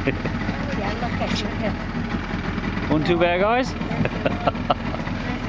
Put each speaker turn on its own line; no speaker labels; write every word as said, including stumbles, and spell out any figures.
Yeah, look at you.
One too bad, guys.